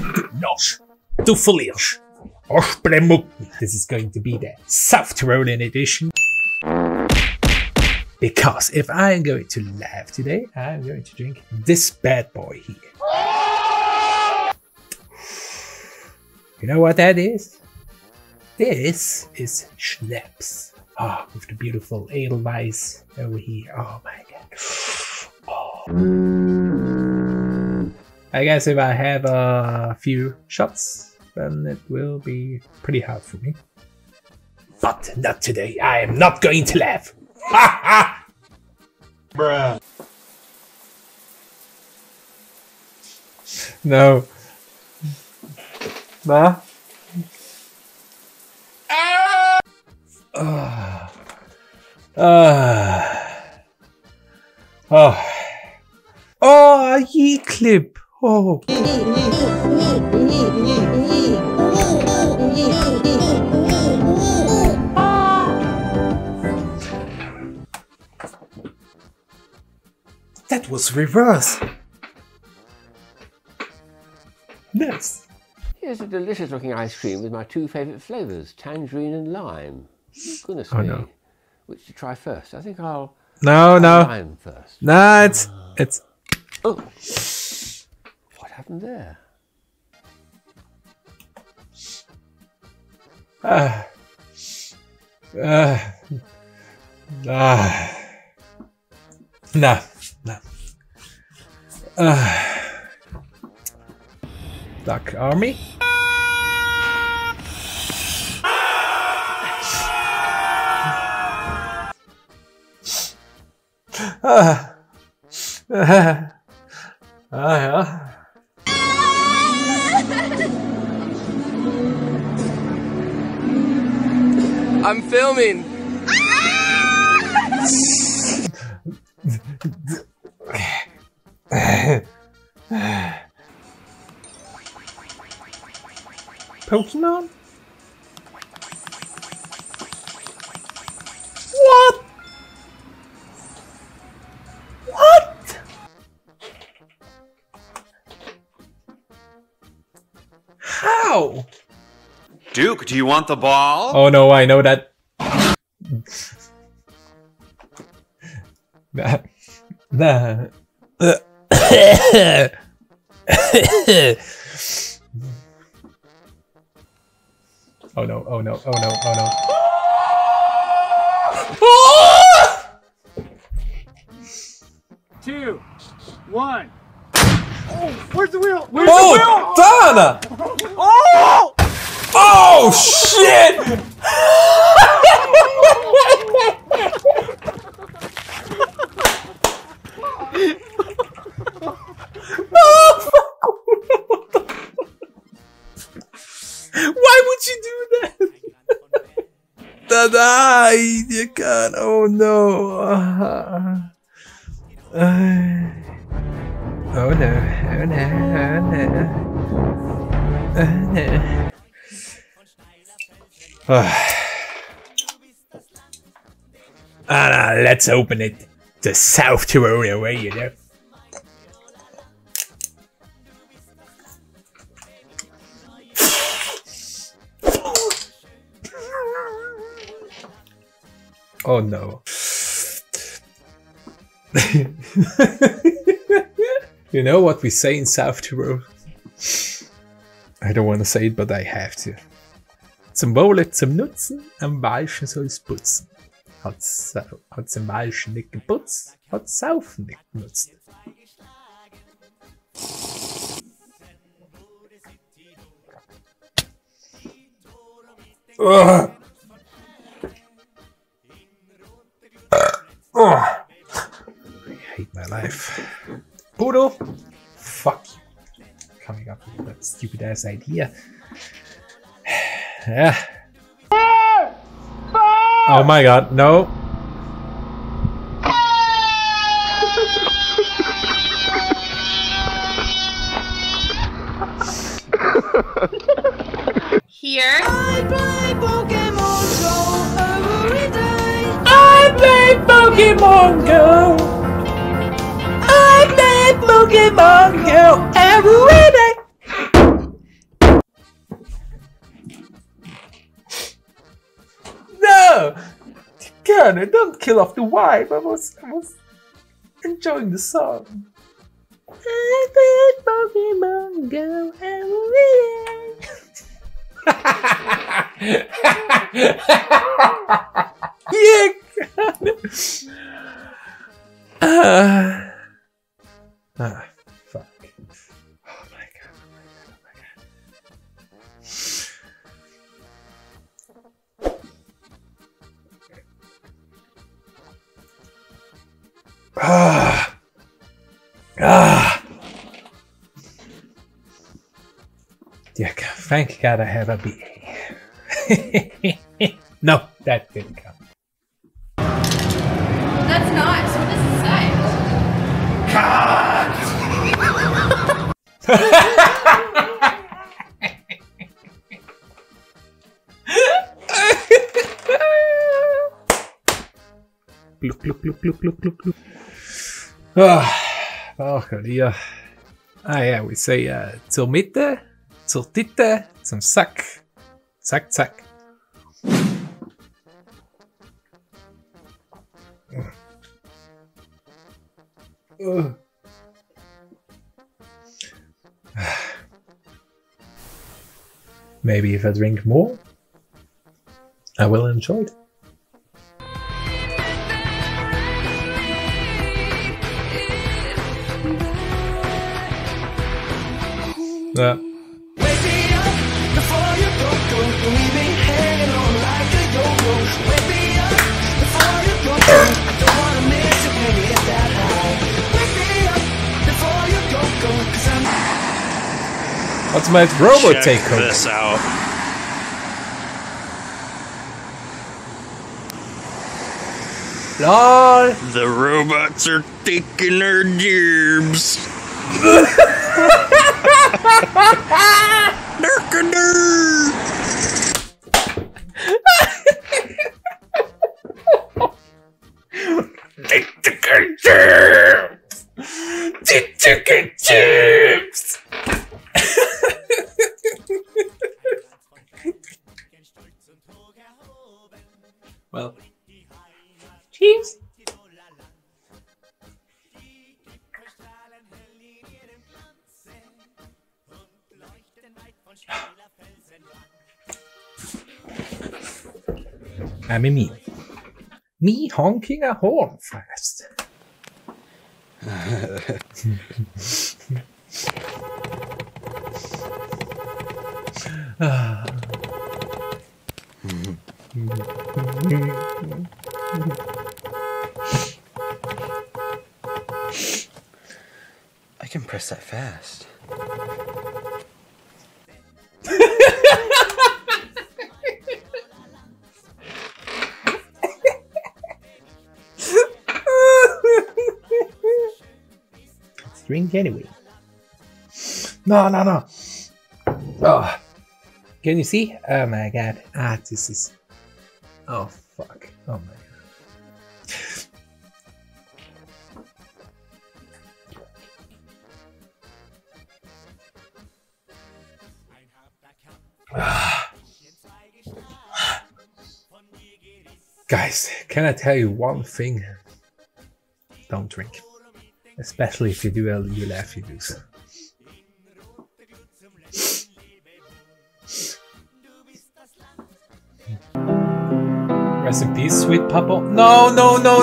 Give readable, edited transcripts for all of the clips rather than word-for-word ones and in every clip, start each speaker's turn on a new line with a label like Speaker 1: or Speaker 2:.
Speaker 1: Nos, du verlierst. Ospremucken. This is going to be the South Tyrolian edition. Because if I am going to laugh today, I'm going to drink this bad boy here. You know what that is? This is Schnapps. Ah, with the beautiful Edelweiss over here. Oh my god. Oh. I guess if I have a few shots, then it will be pretty hard for me. But not today. I am not going to laugh. Ha ha! Bruh. No. Nah. Oh, ye clip. Oh. That was reverse. Nice.
Speaker 2: Here's a delicious looking ice cream with my two favourite flavours, tangerine and lime. Goodness me.
Speaker 1: No.
Speaker 2: Which to try first? I think I'll
Speaker 1: No.
Speaker 2: lime first.
Speaker 1: No, it's
Speaker 2: Oh! What happened there?
Speaker 1: No. Duck Army. Yeah.
Speaker 3: I'm filming.
Speaker 1: Pokemon? What? What? How?
Speaker 4: Duke, do you want the ball?
Speaker 1: Oh no, I know that. Oh no, oh no, oh no, oh no. Oh!
Speaker 5: 2, 1. Oh, where's the wheel?
Speaker 1: Where's the wheel? Donna!
Speaker 5: Oh!
Speaker 1: Oh shit! Why would you do that? Dada, you can't. Oh no. Oh no. Oh no. Oh no. Oh no. Let's open it the South Tyrolean way, you know. Oh no. You know what we say in South Tyrol? I don't want to say it, but I have to. Zum Wohle, zum Nutzen, am Walschen soll's putzen. Hat's im Walschen nicht geputzt, hat's Saufen nicht genutzt. Oh. I hate my life. Udo, fuck you. Coming up with that stupid ass idea. Yeah. Oh my god, no.
Speaker 6: Here.
Speaker 7: I play Pokemon Go every day.
Speaker 1: I play Pokemon Go. I play Pokemon Go every day. no, don't kill off the vibe. I was enjoying the song. Pokemon Go every yeah. Fuck. Oh my god. Yeah, thank God I have a BA. No, that didn't come.
Speaker 6: That's nice. What does it say?
Speaker 1: Gluck, gluck, gluck, gluck, gluck, gluck, gluck. Ja. Ja, we say zur Mitte, zur Titte, zum Sack. Zack, zack. Maybe if I drink more, I will enjoy it. Yeah. What's my robot take home?
Speaker 4: Check this out.
Speaker 1: LOL!
Speaker 4: The robots are taking our jobs.
Speaker 1: Chicken chips! Well, cheese. Me honking a horn first.
Speaker 8: I can press that fast.
Speaker 1: Let's drink anyway. No. Oh, can you see? Oh my god. This is. Oh fuck. Oh my god. Guys, can I tell you one thing? Don't drink. Especially if you do a you laugh, you lose. Rest in peace, sweet Papa. No,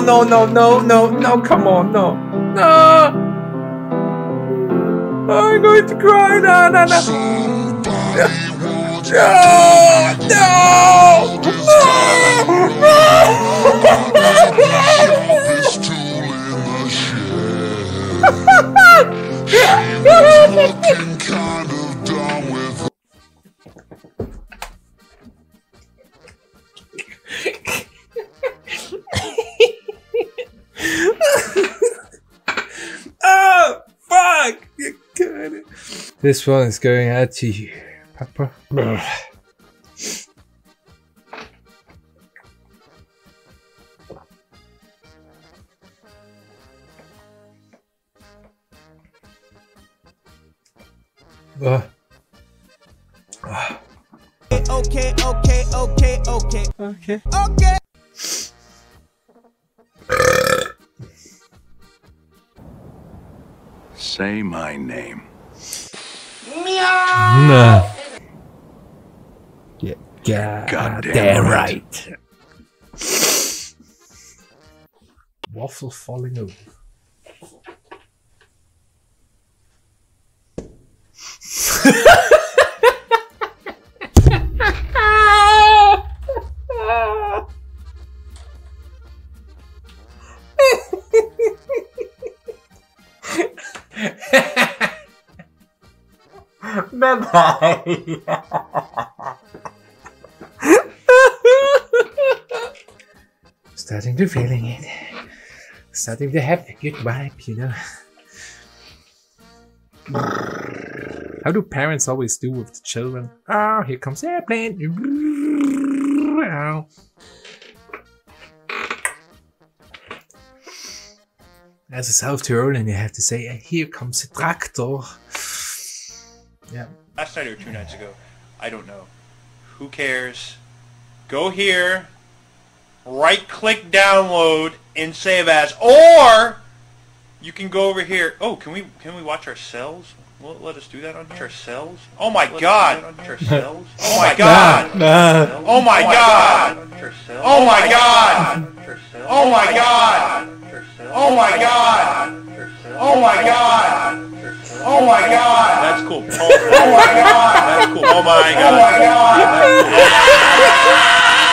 Speaker 1: come on, no. I'm going to cry, no. Oh, fuck! You got it. This one is going out to you, Papa. Okay.
Speaker 4: say my name.
Speaker 1: Nah. Yeah,
Speaker 4: Goddamn
Speaker 1: right. Waffle falling over. Bye-bye. Starting to feeling it. Starting to have a good vibe, you know. How do parents always do with the children? Oh, here comes the airplane. As a South Tyrolean, you have to say, here comes the tractor. Yeah.
Speaker 8: Last night or 2 nights ago, I don't know. Who cares? Go here, right-click download and save as, or you can go over here. Oh, can we watch ourselves? Will it let us do that on here? Ourselves? Oh my God! Ourselves? Oh my God! Oh my God! Oh my God! Oh my God! Oh my God! Oh my God! Oh my God! That's cool. Oh my God! That's cool. Oh my God! Oh my God!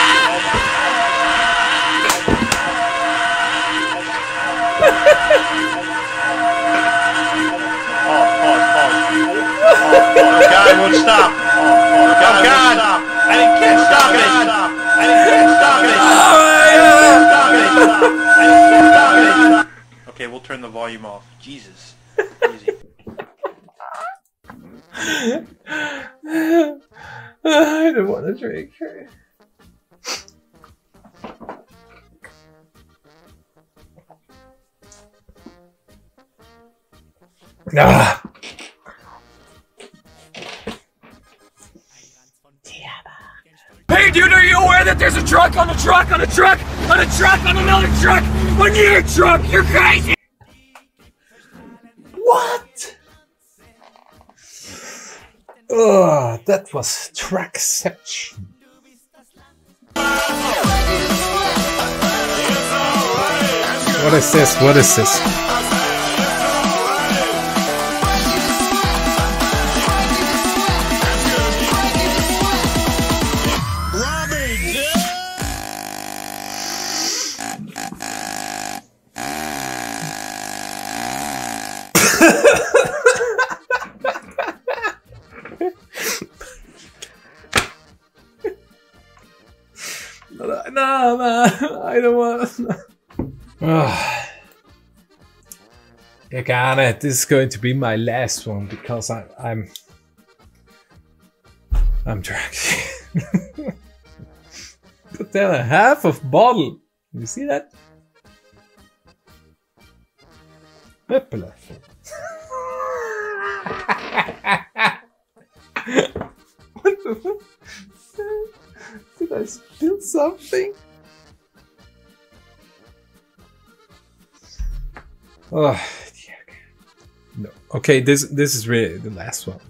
Speaker 8: God, I won't stop. Oh God! I can't stop it. I can't stop it. I can't stop it. Okay, we'll turn the volume off. Jesus. Easy.
Speaker 1: I don't want to drink. Ah.
Speaker 5: Hey dude, are you aware that there's a truck on a truck on a truck on a truck on another truck on your truck? You're crazy!
Speaker 1: What? Oh, that was Trackception. What is this? What is this? No, I don't want. Garnet, this is going to be my last one because I'm drunk. Put down a half of bottle. You see that? Hoppla. What the fuck? Did I spill something? Oh, dear. No. Okay, this is really the last one.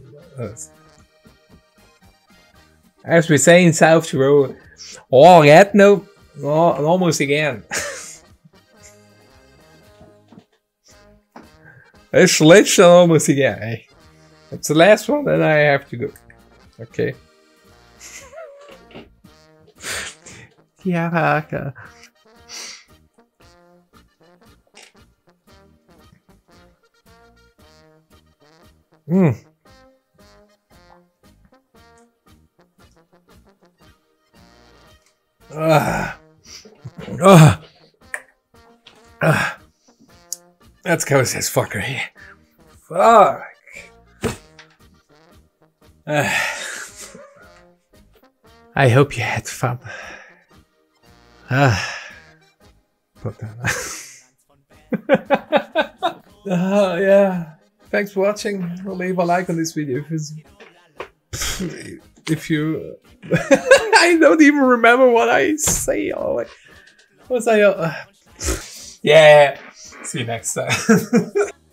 Speaker 1: As we say in South Tyrol, oh, rätt no, almost again. It's literally almost again. Hey, it's the last one, and I have to go. Okay. Tiaraka. Let's go with this fucker here. Fuck. I hope you had fun. Put that. Yeah. Thanks for watching. Leave a like on this video if you. I don't even remember what I say. Oh, what was I? Yeah. See you next time.